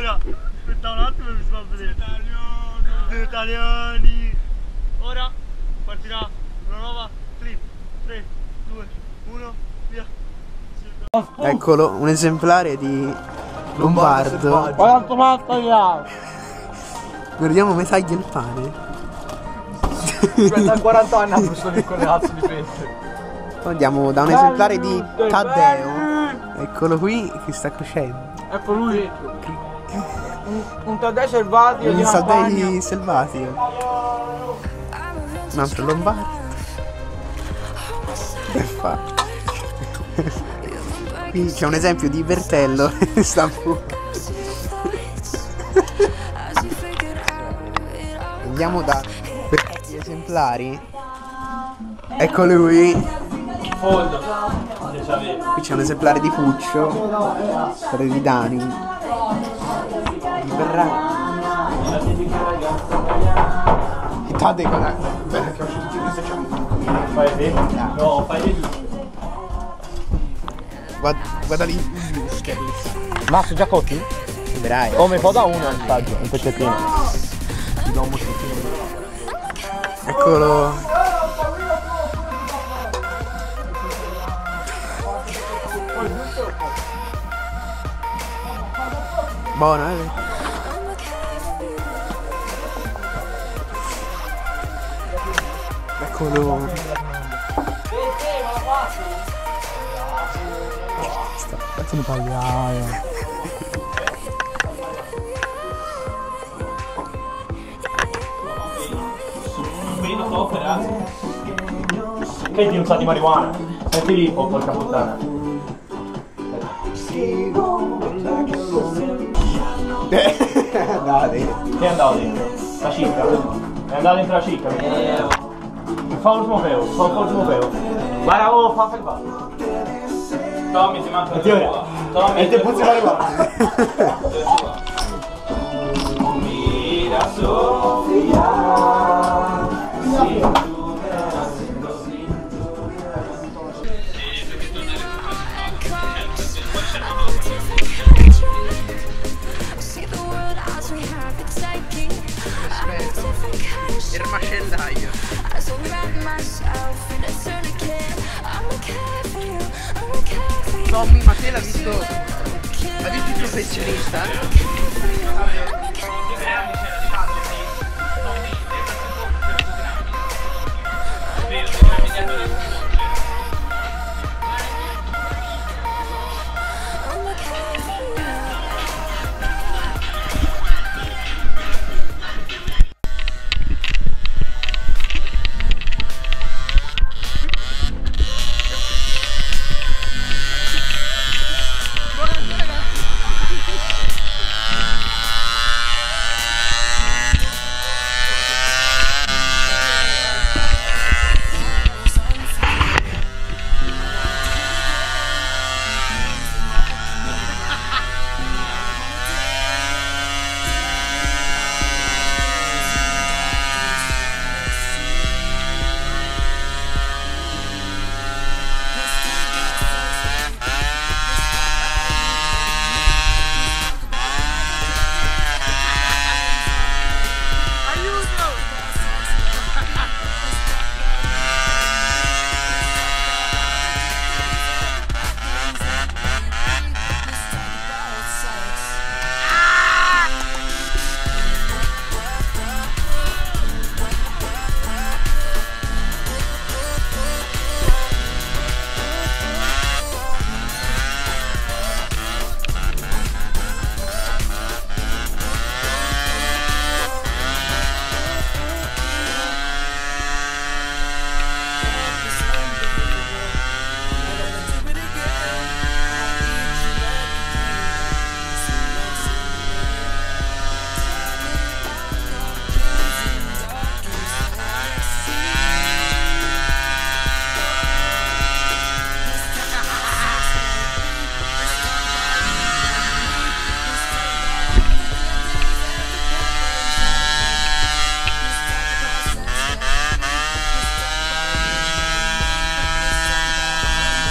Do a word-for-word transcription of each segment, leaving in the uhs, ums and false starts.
Ora, aspetta un attimo e mi si fa vedere. Italiani. Italiani. Ora partirà una nuova clip. tre, due, uno, via. Eccolo, un esemplare di Lombardo. Quanto matto io? Guardiamo come taglia il pane. Cioè da quaranta anni ha preso lì con le cazzo di pesce. Andiamo da un esemplare di Taddeo. Eccolo qui che sta cuocendo. Ecco lui. Un, un Taddeo selvatico di Un campagna. Taddei selvatico. Un altro Lombardo. Che fa? Qui c'è un esempio di Bertello. Sta buca. Andiamo da questi esemplari. Ecco lui. Qui c'è un esemplare di Puccio. Storia di Dani. Di Berrani. E Tadei con la... Perché ho tutti questi Fai vedere? No, fai vedere. Guarda, guarda lì. Masso già cotti? Vedrai. Come po' da uno in taglio, un pezzettino. Ti do un moscettino. Eccolo. Buono, eh? Eccolo. Cazzo di pagliaio. Che ti un sa di marijuana? Senti lì, oh porca puttana. Dai. Chi è andato dentro? La cicca? È andato dentro la cicca? Fa l'ultimo pelo, fa l'ultimo pelo. Guarda, oh, fa, fai qua. Tommy, ti manca il tua. Tommy, e te puzzi marijuana. Mira Sofia. Sì. Il macellaio. Tommy, ma te l'ha visto? L'ha visto il professionista?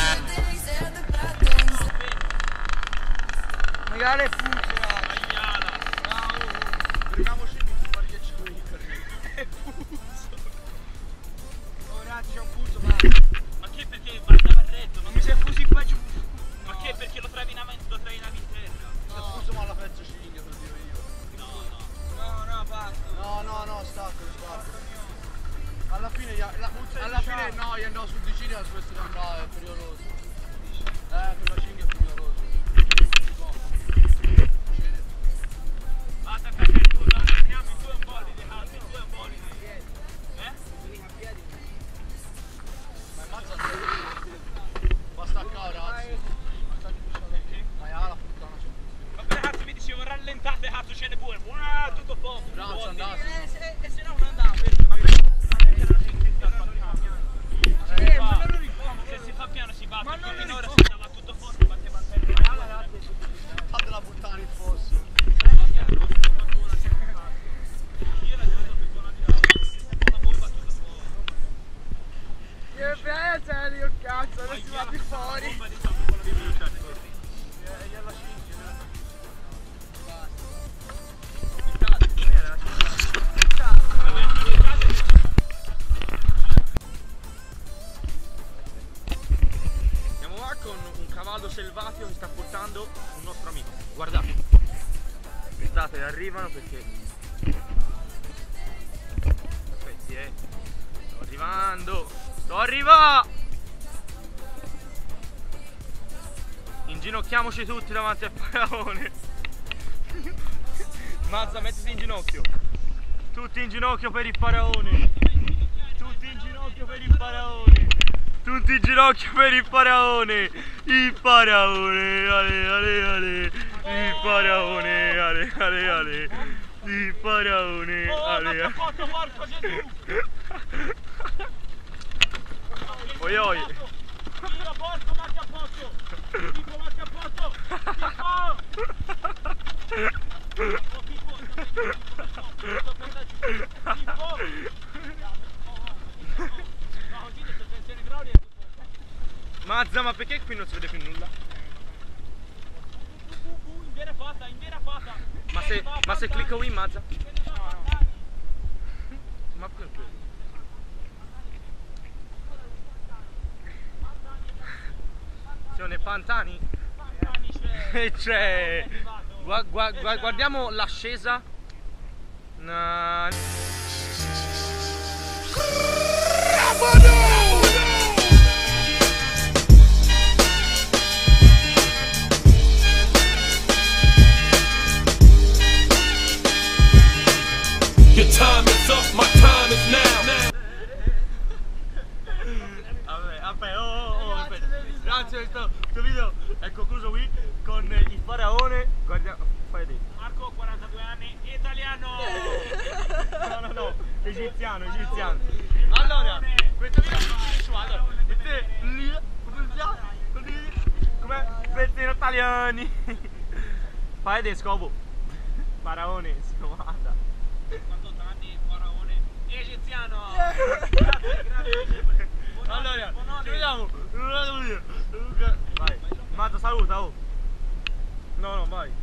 Magari funziona. No, io andavo sul vicino e questo non andava, è pericoloso. Eh, per la cinghia è pericoloso. Basta perché scusa, andiamo in due bolidi, altri due bolidi. Eh? Ma mazza basta a cara, ragazzi. Ma è la puttana. Vabbè ragazzi, mi dicevo rallentate, cazzo ce ne pure. Wow, tutto poco. Bravo, andate. E se no non andavo. Se si fa piano si batte, ma finora si stava tutto forte, batteva il tempo. Fate la puttana in fosso. Io la vedo che suona di là. La bomba tutta fuori. Io per te io cazzo, adesso va più fuori. Bomba di tappo con la velocità. Io la cinghia. Siamo qua con un cavallo selvatico che sta portando un nostro amico. Guardate. Aspettate, arrivano perché... Aspetti, eh. Sto arrivando. Sto arrivando. Inginocchiamoci tutti davanti al faraone. Mazza, mettiti in ginocchio. Tutti in ginocchio per il faraone. Tutti in ginocchio per il faraone. Tutti in ginocchio per il faraone. Il faraone. Ale ale ale. Il faraone. Ale ale ale. Il faraone. Ale ale. Oi oi. Io porco ma a posto. Tipo ma a posto. Mazza, ma perché qui non si vede più nulla? Intera fatta, intera fatta. Ma se, ma se clicco qui in Mazza? Ma perché? Sono i pantani? E c'è... Gua, gua, gua, guardiamo l'ascesa. No. Your time is up, my time is now. Vabbè, vabbè, oh, oh, oh, aspetta. Grazie, questo, questo video è concluso qui con il faraone. Guardiamo, fai di. Marco, quarantadue anni, italiano. No, no, no, egiziano, egiziano. Allora, questo video è su, allora, vedete lì, come pezzino italiani. Fai di scopo. Faraone, si comanda. quarantotto anni, faraone, egiziano. Grazie, grazie. Allora, ci vediamo. Vai, Mazza, saluta, oh. No, no, vai.